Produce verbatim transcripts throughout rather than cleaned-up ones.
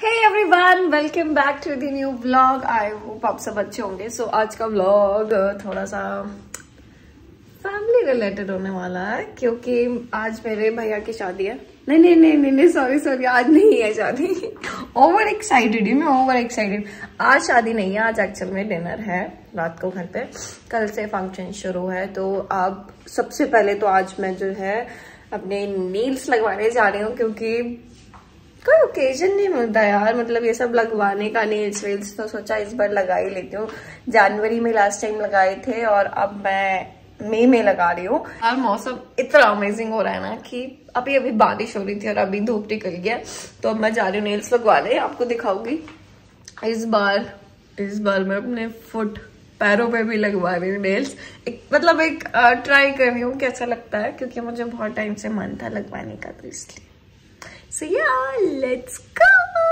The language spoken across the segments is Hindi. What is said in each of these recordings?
Hey everyone, welcome back to the new vlog. I hope आप सब अच्छे होंगे. So आज का vlog थोड़ा सा फैमिली रिलेटेड होने वाला है क्योंकि आज मेरे भैया की शादी है. नहीं नहीं नहीं नहीं नहीं सॉरी सॉरी आज नहीं है शादी. ओवर एक्साइटेड हूँ मैं, ओवर एक्साइटेड. आज शादी नहीं है, आज एक्चुअल में डिनर है रात को घर पे. कल से फंक्शन शुरू है. तो अब सबसे पहले तो आज मैं जो है अपने नेल्स लगवाने जा रही हूँ क्योंकि कोई ओकेजन नहीं मिलता यार, मतलब ये सब लगवाने का. नेल्स वेल्स तो सोचा इस बार लगा ही लेती हूँ. जनवरी में लास्ट टाइम लगाए थे और अब मैं मई में लगा रही हूँ. और मौसम इतना अमेजिंग हो रहा है ना कि अभी अभी बारिश हो रही थी और अभी धूप निकल गया. तो अब मैं जा रही हूँ नेल्स लगवाने. आपको दिखाऊंगी इस बार. इस बार मैं अपने फुट पैरों पे भी लगवा रही हूँ नेल्स. एक मतलब एक ट्राई कर रही हूँ कैसा लगता है क्योंकि मुझे बहुत टाइम से मन था लगवाने का, तो इसलिए. So yeah, let's go.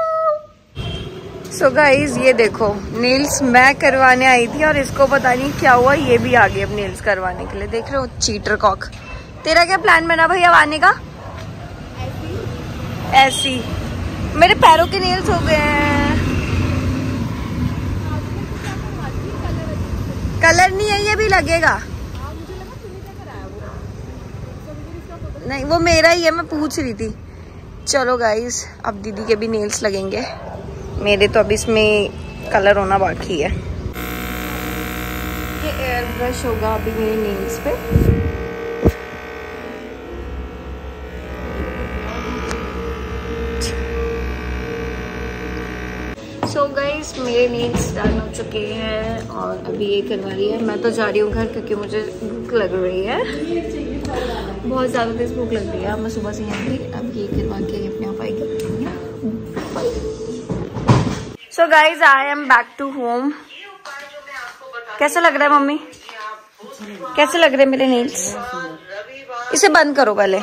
So guys, ये देखो नेल्स मैं करवाने आई थी और इसको पता नहीं क्या हुआ, ये भी आ गई अब नेल्स करवाने के लिए. देख रहे हो चीटर कॉक. तेरा क्या प्लान बना भैया आने का? ऐसी मेरे पैरों के नेल्स हो गए हैं. कलर नहीं है, ये भी लगेगा. नहीं वो मेरा ही है, मैं पूछ रही थी. चलो गाइस, अब दीदी के भी नेल्स लगेंगे. मेरे तो अब इसमें कलर होना बाकी है. ये एयर ब्रश होगा अभी मेरे नेल्स पे. सो गाइस, मेरे नेल्स डन हो चुके हैं और अभी ये करवा रही है. मैं तो जा रही हूँ घर क्योंकि मुझे भूख लग रही है, बहुत ज़्यादा तेज भूख लग रही है. मैं सुबह से यहाँ थी, अब ये करवा के अपने आप आएगी. So guys, I am back to home. कैसा लग रहा है मम्मी? कैसे लग रहे हैं मेरे नेल्स? इसे बंद करो पहले.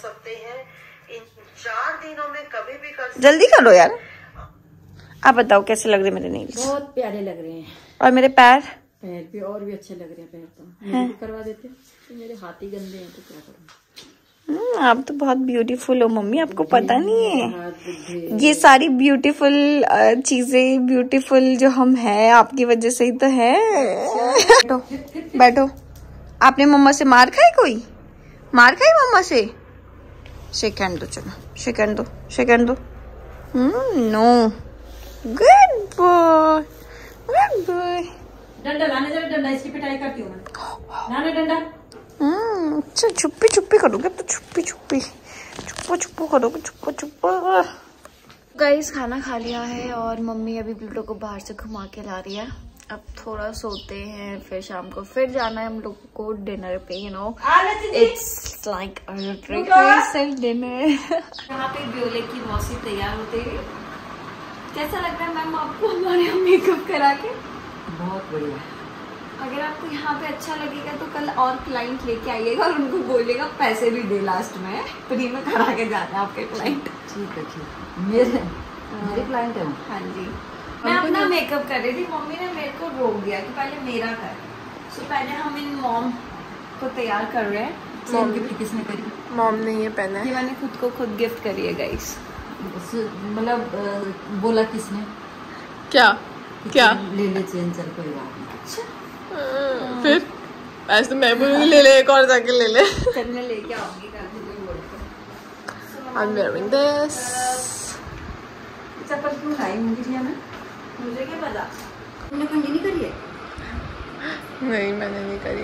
जल्दी करो यार. आप बताओ कैसे लग रहे मेरे नेल्स? बहुत प्यारे लग रहे हैं. और मेरे पैर? पैर भी और भी अच्छे लग रहे हैं. पैर तो मैं भी करवा देते, तो मेरे हाथ ही गंदे हैं तो क्या करूं. आप तो बहुत ब्यूटीफुल हो मम्मी, आपको पता नहीं है. ये सारी ब्यूटीफुल चीजें, ब्यूटीफुल जो हम हैं आपकी वजह से ही तो है. बैठो बैठो. आपने मम्मा से मार खाई? कोई मार खाई मम्मा से? शेक हैंड दो. चलो शेक हैंड दो, शेक हैंड दो. No, good boy, good boy. डंडा लाने जरा, डंडा इसकी पिटाई करती हूँ मैं. लाने डंडा. हम्म अच्छा छुप्पी छुप्पी करोगे तो छुप्पी छुप्पी छुप्पा छुप्पा करोगे, छुप्पा छुप्पा. गाइस, खाना खा लिया है और मम्मी अभी बिल्डो को बाहर से घुमा के ला रही है. अब थोड़ा सोते हैं, फिर शाम को फिर जाना है हम लोग को डिनर पे. You know it's like a rehearsal dinner. यहाँ पे ब्योले की मौसी तैयार होते हैं. कैसा लग रहा है मैम आपको हमारे यहाँ मेकअप करा के? बहुत बढ़िया. अगर आपको यहाँ पे अच्छा लगेगा तो कल और क्लाइंट लेके आइएगा और उनको बोलेगा पैसे भी दे लास्ट में, फ्री में करा के जाना है आपके क्लाइंट. ठीक है ठीक है. मेरे मेरे क्लाइंट है. हाँ जी. मैं अपना मेकअप कर रही थी, मम्मी ने मेरे को रोक दिया कि पहले मेरा कर. सो पहले हम इन मॉम को तैयार कर रहे हैं. मॉम गिफ्ट किसने करी? मॉम ने ये पहना है, मैंने खुद को खुद गिफ्ट करी है गाइस. मतलब बोला किसने? क्या क्या ले ले चेन, चल कोई बात नहीं. अच्छा फिर ऐसे मैं बोलूँगी ले ले, एक और जाके ले ले. कल मैं लेके आऊंगी कल से कोई बोलते. I'm wearing this. चप्पल क्यों लाई मुझे लिया? मैं मुझे क्या पता. तुमने कंघी नहीं करी है? नहीं मैंने नहीं करी.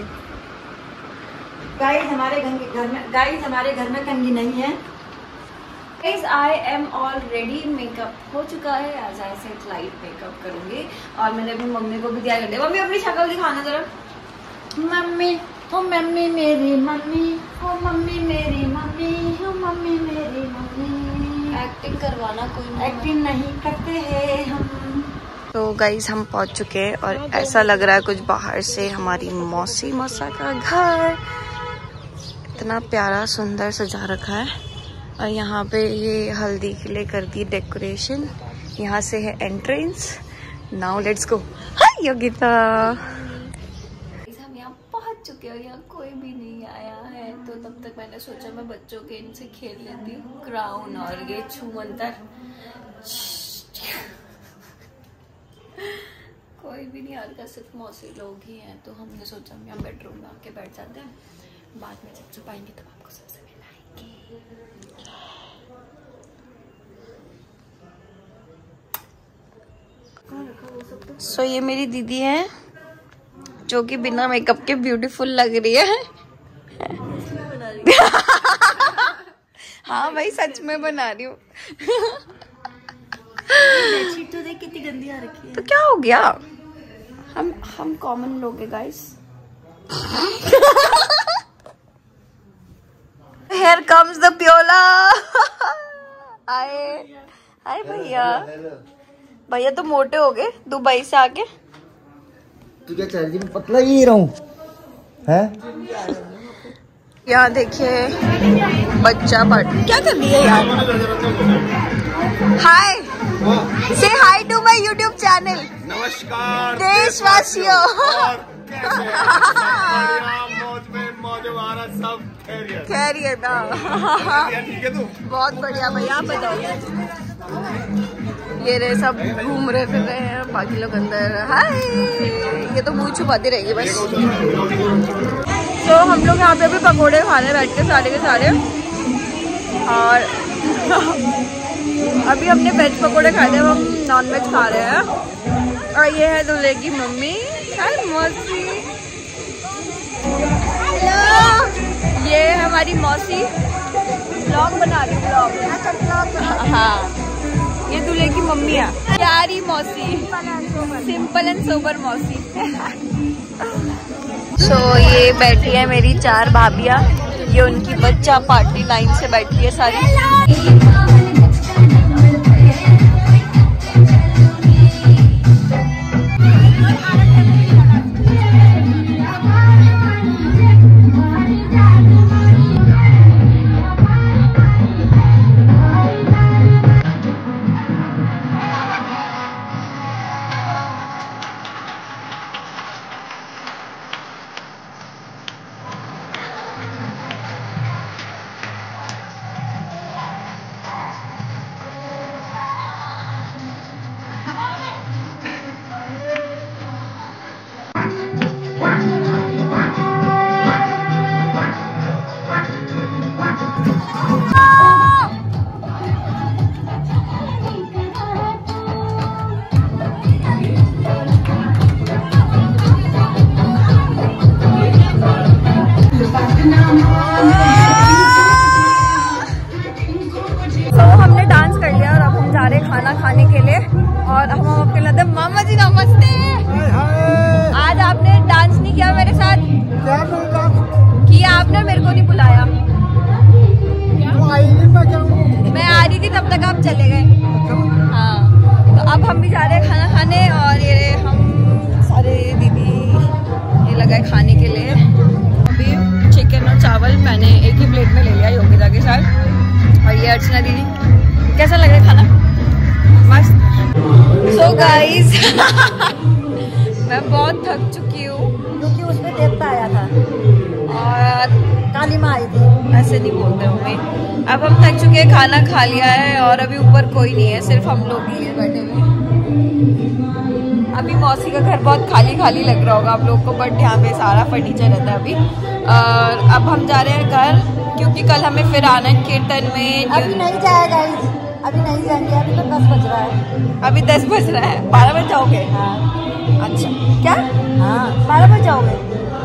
गाइस हमारे घर में गाइस हमारे घर में कंघी नहीं है. Guys, I am already makeup हो चुका है. आज ऐसे लाइट मेकअप करूंगी और मैंने अपनी मम्मी को भी दिया कर दिया. मम्मी अपनी शक्ल दिखाना जरा. मम्मी ओ मम्मी मेरी मम्मी, ओ मम्मी मेरी मम्मी, ओ मम्मी मेरी मम्मी. एक्टिंग करवाना कोई एक्टिंग नहीं करते हैं हम. तो गाइस, हम पहुंच चुके हैं और ऐसा लग रहा है कुछ बाहर से हमारी मौसी मौसा का घर. इतना प्यारा सुंदर सजा रखा है और यहाँ पे ये हल्दी के लिए कर दी डेकोरेशन. यहाँ से है entrance. Now let's go. Hi Yogita. हम यहाँ पहुँच चुके हैं और यहाँ कोई भी नहीं आया है, तो तब तक मैंने सोचा मैं बच्चों के इनसे खेल लेती हूँ. क्राउन और ये छू मंतर. भी नहीं आ रहा, सिर्फ मौसी लोग ही हैं, तो हमने सोचा हम यहाँ बेडरूम में आके बैठ जाते हैं, बाद में जब छुपाएंगे तब आपको सबसे मिलाएंगे। सो so, ये मेरी दीदी है जो कि बिना मेकअप के ब्यूटीफुल लग रही है। हाँ भाई सच में बना रही हूँ। तो देख कितनी गंदी आ रखी है। तो क्या हो गया, हम हम कॉमन लोग हैं गाइस। Here comes the प्योला। आए आए भैया, भैया तो मोटे हो गए दुबई से आके। तू क्या चाह रही है? पतला ही रहूं हैं? यहाँ देखिए बच्चा पार्टी क्या कर रही है यार। Hi, say hi to my YouTube channel. नमस्कार देशवासियों। सब खैरियत खैरियत ठीक है तू? बहुत बढ़िया भैया, आप बताओ। ये रहे सब घूम रहे फिर रहे हैं, बाकी लोग अंदर। हाय, ये तो मुंह छुपाती रहेगी बस। तो हम लोग यहाँ पे भी पकोड़े खाने बैठ के सारे के सारे, और अभी हमने वेज पकोड़े खाए थे, अब हम नॉन वेज खा रहे हैं। और ये है दूल्हे की मम्मी। हाय मौसी। हेलो, ये है हमारी मौसी, ब्लॉग बना रही ब्लॉग। हाँ, ये दूल्हे की मम्मी है, प्यारी मौसी, सिंपल एंड सोबर मौसी। सो so, ये बैठी है मेरी चार भाभियाँ, ये उनकी बच्चा पार्टी लाइन से बैठी है सारी। खाना खाने के लिए, और हम आपके लाते मामा जी नमस्ते। आज आपने डांस नहीं किया मेरे साथ? किया आपने, मेरे को नहीं बुलाया। मैं आ रही थी तब तक आप चले गए। हाँ, तो अब हम भी जा रहे हैं खाना खाने, और ये हम सारे दीदी ये लगा है खाने के लिए। अभी चिकन और चावल मैंने एक ही प्लेट में ले लिया योगिता के साथ, और ये अर्चना दीदी। कैसा लग रहा है खाना? मस्त। सो गाइस मैं बहुत थक चुकी हूँ क्योंकि उसमें देवता आया था और काली माँ आई थी। ऐसे नहीं बोलते मम्मी। अब हम थक चुके हैं, खाना खा लिया है, और अभी ऊपर कोई नहीं है, सिर्फ हम लोग ही हैं बैठे हुए। अभी मौसी का घर बहुत खाली खाली लग रहा होगा आप लोग को, बट यहाँ पे सारा फर्नीचर रहता है अभी। और अब हम जा रहे हैं घर, क्योंकि कल हमें फिर आना है कीर्तन में। अभी नहीं जाएगा, अभी नहीं जाएंगे, अभी तो दस बज रहा है। अभी दस बज रहा है, बारह बजे जाओगे? हाँ। अच्छा, क्या? हाँ, बारह बजे जाओगे?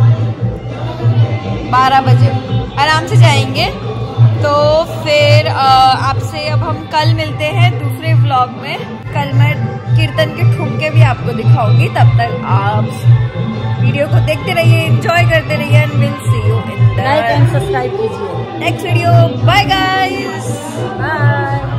बारह बजे आराम से जाएंगे। तो फिर आपसे अब हम कल मिलते हैं दूसरे व्लॉग में। कल मैं कीर्तन के ठुमके भी आपको दिखाऊंगी, तब तक आप वीडियो को देखते रहिए, एंजॉय करते रहिए, and will see you in the like and subscribe कीजिए next video. Bye guys, bye.